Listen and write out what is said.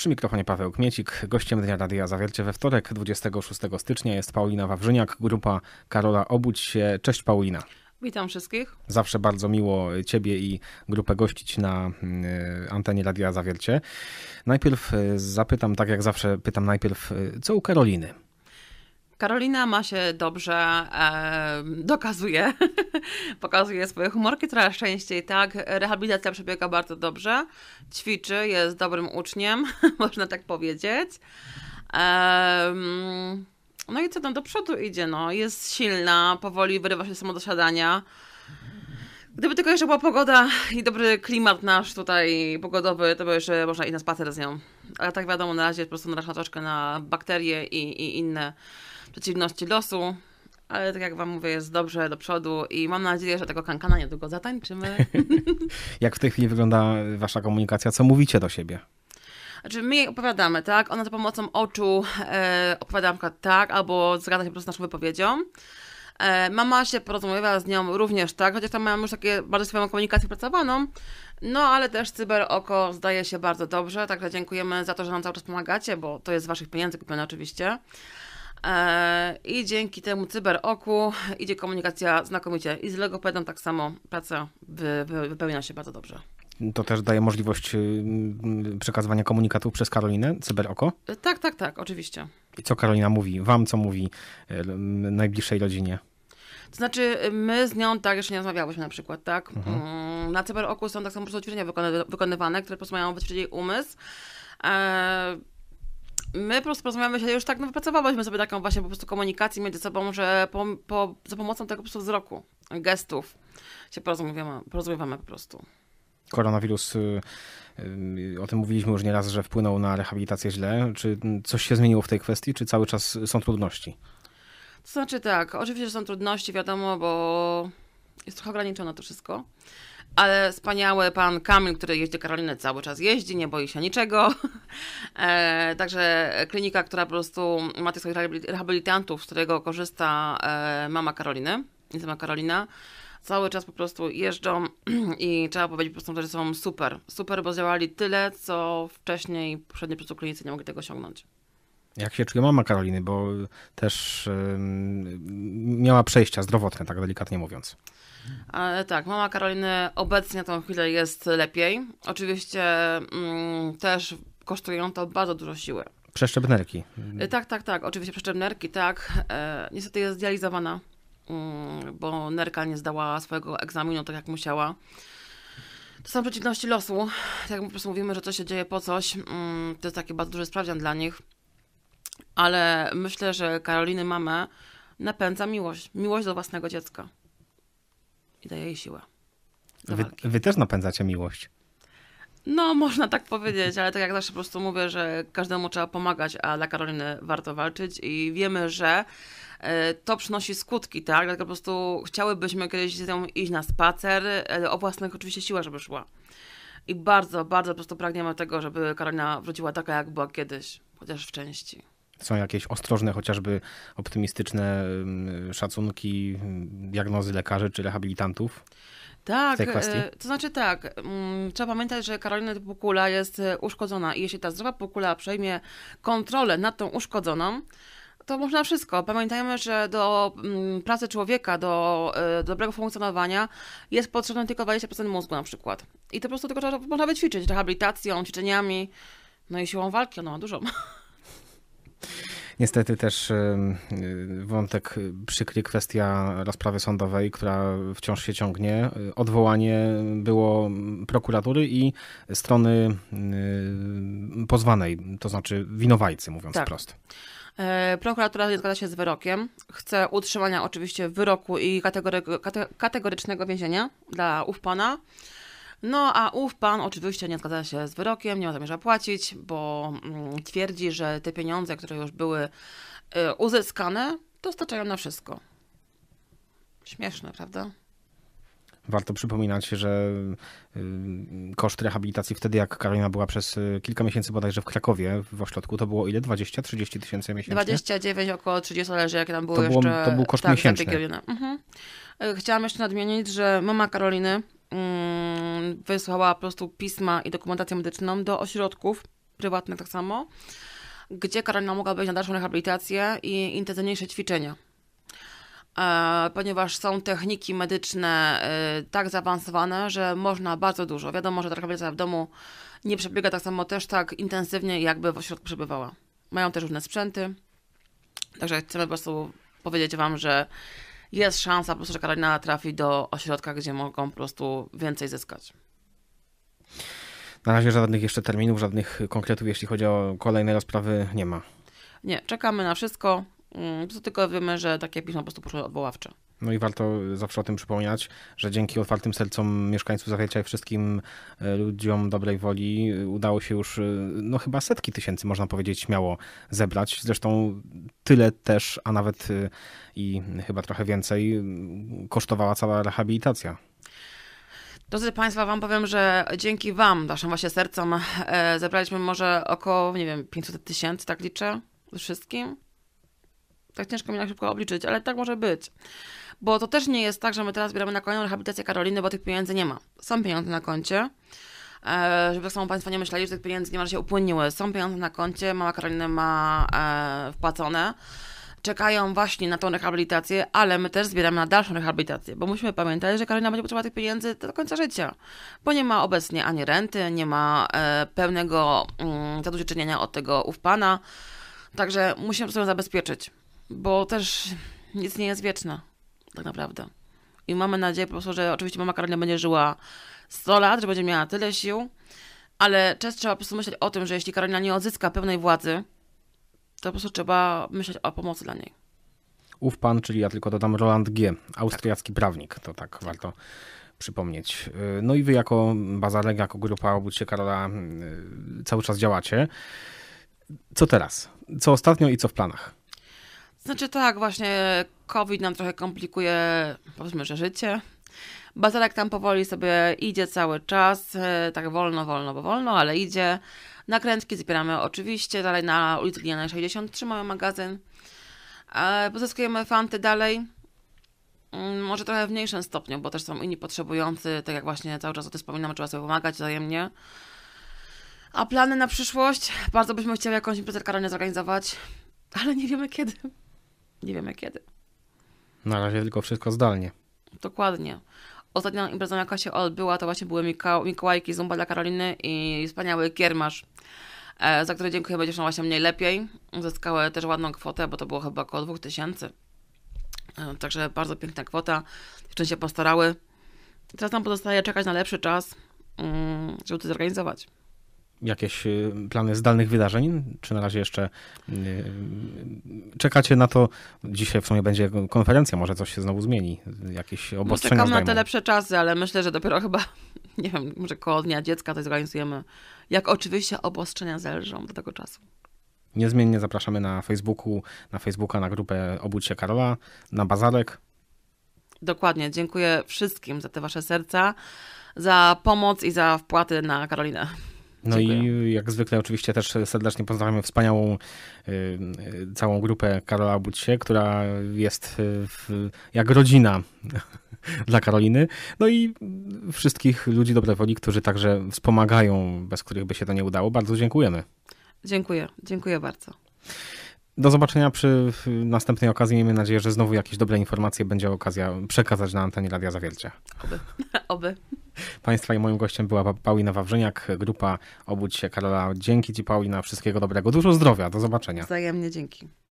Przy mikrofonie Paweł Kmiecik. Gościem Dnia Radia Zawiercie we wtorek, 26 stycznia jest Paulina Wawrzyniak, grupa Karola Obudź się. Cześć Paulina. Witam wszystkich. Zawsze bardzo miło Ciebie i grupę gościć na antenie Radia Zawiercie. Najpierw zapytam, tak jak zawsze pytam najpierw, co u Karoliny? Karolina ma się dobrze, dokazuje, pokazuje swoje humorki coraz częściej, tak. Rehabilitacja przebiega bardzo dobrze, ćwiczy, jest dobrym uczniem, można tak powiedzieć. No i co tam do przodu idzie, no, jest silna, powoli wyrywa się samo do siadania. Gdyby tylko jeszcze była pogoda i dobry klimat nasz tutaj pogodowy, to by jeszcze można iść na spacer z nią. Ale tak wiadomo, na razie jest po prostu narażona troszkę na bakterie i inne przeciwności losu. Ale tak jak wam mówię, jest dobrze do przodu i mam nadzieję, że tego kankana niedługo zatańczymy. Jak w tej chwili wygląda wasza komunikacja? Co mówicie do siebie? Znaczy my jej opowiadamy, tak? Ona za pomocą oczu opowiada na przykład tak, albo zgadza się po prostu z naszą wypowiedzią. Mama się porozumiewa z nią również, tak? Chociaż tam mają już takie bardzo swoją komunikację pracowaną. No, ale też CyberOko zdaje się bardzo dobrze, także dziękujemy za to, że nam cały czas pomagacie, bo to jest z waszych pieniędzy kupione oczywiście. I dzięki temu CyberOku idzie komunikacja znakomicie. I z logopedą tak samo praca wypełnia się bardzo dobrze. To też daje możliwość przekazywania komunikatów przez Karolinę, CyberOko? Tak, oczywiście. I co Karolina mówi wam, co mówi najbliższej rodzinie? To znaczy, my z nią tak jeszcze nie rozmawiałyśmy na przykład, tak? Na CyberOku są tak samo po prostu ćwiczenia wykonywane, które po prostu mają wyćwiczyć jej umysł. My po prostu porozmawiamy się już tak, no wypracowałyśmy sobie taką właśnie po prostu komunikację między sobą, że za pomocą tego po prostu wzroku, gestów się porozumiewamy po prostu. Koronawirus, o tym mówiliśmy już nieraz, że wpłynął na rehabilitację źle. Czy coś się zmieniło w tej kwestii, czy cały czas są trudności? To znaczy tak, oczywiście, że są trudności, wiadomo, bo jest trochę ograniczone to wszystko. Ale wspaniały pan Kamil, który jeździ Karolinę, cały czas jeździ, nie boi się niczego. Także klinika, która po prostu ma tych swoich rehabilitantów, z którego korzysta mama Karoliny, i sama Karolina, cały czas po prostu jeżdżą i trzeba powiedzieć po prostu, że są super, bo działali tyle, co wcześniej poprzednie po prostu klinicy nie mogli tego osiągnąć. Jak się czuje mama Karoliny, bo też miała przejścia zdrowotne, tak delikatnie mówiąc. Tak, mama Karoliny obecnie na tą chwilę jest lepiej. Oczywiście też kosztują to bardzo dużo siły. Przeszczepnerki. Tak, oczywiście przeszczepnerki, tak. Niestety jest dializowana, bo nerka nie zdała swojego egzaminu tak jak musiała. To są przeciwności losu. Tak jak po prostu mówimy, że coś się dzieje po coś, to jest taki bardzo duży sprawdzian dla nich. Ale myślę, że Karoliny mamę napędza miłość do własnego dziecka. I daje jej siłę. Wy też napędzacie miłość. No, można tak powiedzieć, ale tak jak zawsze po prostu mówię, że każdemu trzeba pomagać, a dla Karoliny warto walczyć i wiemy, że to przynosi skutki, tak? Dlatego po prostu chciałybyśmy kiedyś z nią iść na spacer, o własnych oczywiście siłach, żeby szła. I bardzo, bardzo po prostu pragniemy tego, żeby Karolina wróciła taka, jak była kiedyś, chociaż w części. Są jakieś ostrożne, chociażby optymistyczne szacunki, diagnozy lekarzy czy rehabilitantów? Tak, to znaczy tak, trzeba pamiętać, że Karolina półkula jest uszkodzona i jeśli ta zdrowa półkula przejmie kontrolę nad tą uszkodzoną, to można wszystko. Pamiętajmy, że do pracy człowieka, do dobrego funkcjonowania jest potrzebne tylko 20% mózgu na przykład. I to po prostu tylko można wyćwiczyć rehabilitacją, ćwiczeniami, no i siłą walki, ona ma dużo. Niestety też wątek przykry, kwestia rozprawy sądowej, która wciąż się ciągnie. Odwołanie było prokuratury i strony pozwanej, to znaczy winowajcy, mówiąc wprost. Prokuratura nie zgadza się z wyrokiem. Chce utrzymania oczywiście wyroku i kategorycznego więzienia dla ów pana. No a ów pan oczywiście nie zgadza się z wyrokiem, nie ma zamierza płacić, bo twierdzi, że te pieniądze, które już były uzyskane, to starczają na wszystko. Śmieszne, prawda? Warto przypominać, że koszt rehabilitacji wtedy, jak Karolina była przez kilka miesięcy bodajże w Krakowie, w ośrodku, to było ile? 20-30 tysięcy miesięcznie? 29, około 30, zależy jakie tam były to jeszcze... To był koszt miesięczny. Chciałam jeszcze nadmienić, że mama Karoliny wysłała po prostu pisma i dokumentację medyczną do ośrodków prywatnych tak samo, gdzie Karolina mogła być na dalszą rehabilitację i intensywniejsze ćwiczenia. Ponieważ są techniki medyczne tak zaawansowane, że można bardzo dużo. Wiadomo, że ta rehabilitacja w domu nie przebiega tak samo też tak intensywnie, jakby w ośrodku przebywała. Mają też różne sprzęty, także chcemy po prostu powiedzieć Wam, że jest szansa po prostu, że Karolina trafi do ośrodka, gdzie mogą po prostu więcej zyskać. Na razie żadnych jeszcze terminów, żadnych konkretów, jeśli chodzi o kolejne rozprawy, nie ma. Nie, czekamy na wszystko, tylko wiemy, że takie pisma po prostu poszły odwoławcze. No i warto zawsze o tym przypominać, że dzięki otwartym sercom mieszkańców Zawiercia i wszystkim ludziom dobrej woli udało się już no chyba setki tysięcy, można powiedzieć, śmiało zebrać. Zresztą tyle też, a nawet i chyba trochę więcej kosztowała cała rehabilitacja. Drodzy Państwo, Wam powiem, że dzięki Wam, naszym właśnie sercom, zebraliśmy może około, nie wiem, 500 tysięcy, tak liczę, ze wszystkim. Tak ciężko mi na szybko obliczyć, ale tak może być. Bo to też nie jest tak, że my teraz zbieramy na kolejną rehabilitację Karoliny, bo tych pieniędzy nie ma. Są pieniądze na koncie. Żeby tak samo Państwo nie myśleli, że tych pieniędzy nie ma, że się upłynniły. Są pieniądze na koncie, mama Karoliny ma wpłacone. Czekają właśnie na tą rehabilitację, ale my też zbieramy na dalszą rehabilitację, bo musimy pamiętać, że Karolina będzie potrzebować tych pieniędzy do końca życia, bo nie ma obecnie ani renty, nie ma pełnego zadośćuczynienia od tego ów pana, także musimy sobie zabezpieczyć, bo też nic nie jest wieczne, tak naprawdę. I mamy nadzieję po prostu, że oczywiście mama Karolina będzie żyła 100 lat, że będzie miała tyle sił, ale też trzeba po prostu myśleć o tym, że jeśli Karolina nie odzyska pełnej władzy, to po prostu trzeba myśleć o pomocy dla niej. Ów pan, czyli ja tylko dodam Roland G., austriacki prawnik, to tak warto przypomnieć. No i wy jako Bazarek, jako grupa Obudź się Karola cały czas działacie. Co teraz? Co ostatnio i co w planach? Znaczy tak, właśnie COVID nam trochę komplikuje, powiedzmy, że życie. Bazarek tam powoli sobie idzie cały czas, tak wolno, ale idzie. Nakrętki zbieramy oczywiście, dalej na ulicy Glinianej 63 mamy magazyn. Pozyskujemy fanty dalej, może trochę w mniejszym stopniu, bo też są inni potrzebujący, tak jak właśnie cały czas o tym wspominamy, trzeba sobie pomagać wzajemnie. A plany na przyszłość? Bardzo byśmy chcieli jakąś imprezę Karoliny zorganizować, ale nie wiemy kiedy. Nie wiemy kiedy. Na razie tylko wszystko zdalnie. Dokładnie. Ostatnią imprezą, jaka się odbyła, to właśnie były Mikołajki Zumba dla Karoliny i wspaniały kiermasz, za który dziękujemy dziewczynom właśnie mniej lepiej. Uzyskały też ładną kwotę, bo to było chyba około 2000. Także bardzo piękna kwota. Dziewczyny się postarały. Teraz nam pozostaje czekać na lepszy czas, żeby to zorganizować. Jakieś plany zdalnych wydarzeń? Czy na razie jeszcze czekacie na to? Dzisiaj w sumie będzie konferencja, może coś się znowu zmieni. Jakieś obostrzenia Czekam zdejmą. na te lepsze czasy, ale myślę, że dopiero chyba, nie wiem, może koło Dnia Dziecka to zorganizujemy. Jak oczywiście obostrzenia zelżą do tego czasu. Niezmiennie zapraszamy na Facebooka, na grupę Obudź się Karola, na Bazarek. Dokładnie. Dziękuję wszystkim za te wasze serca, za pomoc i za wpłaty na Karolinę. No Dziękuję. i jak zwykle oczywiście też serdecznie pozdrawiamy wspaniałą całą grupę Karola Obudź się, która jest jak rodzina dla Karoliny. No i wszystkich ludzi dobrej woli, którzy także wspomagają, bez których by się to nie udało. Bardzo dziękujemy. Dziękuję bardzo. Do zobaczenia przy następnej okazji. Miejmy nadzieję, że znowu jakieś dobre informacje będzie okazja przekazać na antenie Radia Zawiercie. Oby. Państwa i moim gościem była Paulina Wawrzyniak, grupa Obudź się Karola. Dzięki Ci, Paulina, wszystkiego dobrego. Dużo zdrowia. Do zobaczenia. Wzajemnie dzięki.